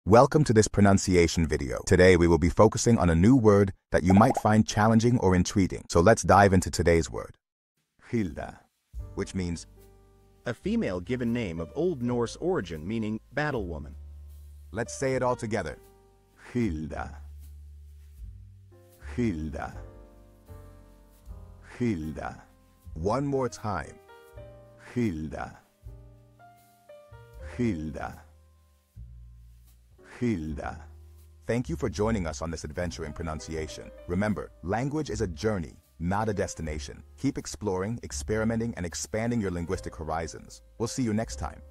Welcome to this pronunciation video. Today we will be focusing on a new word that you might find challenging or intriguing. So let's dive into today's word. Hilda, which means a female given name of Old Norse origin meaning battle woman. let's say it all together. Hilda. Hilda. Hilda. One more time. Hilda. Hilda. Hilda. Thank you for joining us on this adventure in pronunciation. Remember, language is a journey, not a destination. Keep exploring, experimenting, and expanding your linguistic horizons. We'll see you next time.